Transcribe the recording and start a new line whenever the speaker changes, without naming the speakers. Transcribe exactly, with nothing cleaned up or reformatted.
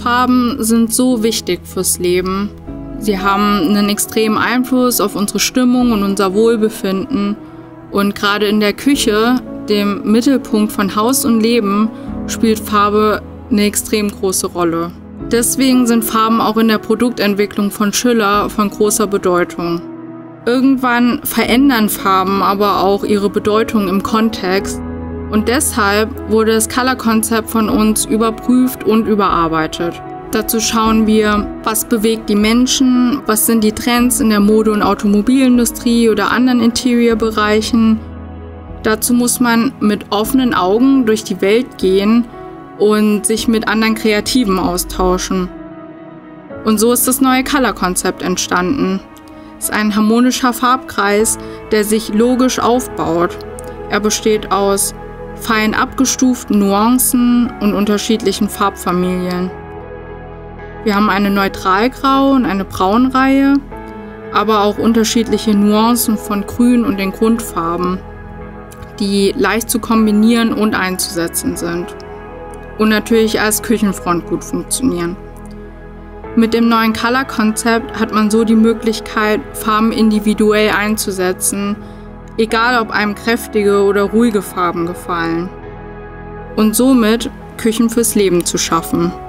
Farben sind so wichtig fürs Leben. Sie haben einen extremen Einfluss auf unsere Stimmung und unser Wohlbefinden. Und gerade in der Küche, dem Mittelpunkt von Haus und Leben, spielt Farbe eine extrem große Rolle. Deswegen sind Farben auch in der Produktentwicklung von Schüller von großer Bedeutung. Irgendwann verändern Farben aber auch ihre Bedeutung im Kontext und deshalb wurde das Color-Konzept von uns überprüft und überarbeitet. Dazu schauen wir, was bewegt die Menschen, was sind die Trends in der Mode- und Automobilindustrie oder anderen Interior-Bereichen. Dazu muss man mit offenen Augen durch die Welt gehen und sich mit anderen Kreativen austauschen. Und so ist das neue Color-Konzept entstanden. Es ist ein harmonischer Farbkreis, der sich logisch aufbaut. Er besteht aus fein abgestuften Nuancen und unterschiedlichen Farbfamilien. Wir haben eine Neutralgrau- und eine Braunreihe, aber auch unterschiedliche Nuancen von Grün und den Grundfarben, die leicht zu kombinieren und einzusetzen sind. Und natürlich als Küchenfront gut funktionieren. Mit dem neuen Color-Konzept hat man so die Möglichkeit, Farben individuell einzusetzen, egal ob einem kräftige oder ruhige Farben gefallen. Und somit Küchen fürs Leben zu schaffen.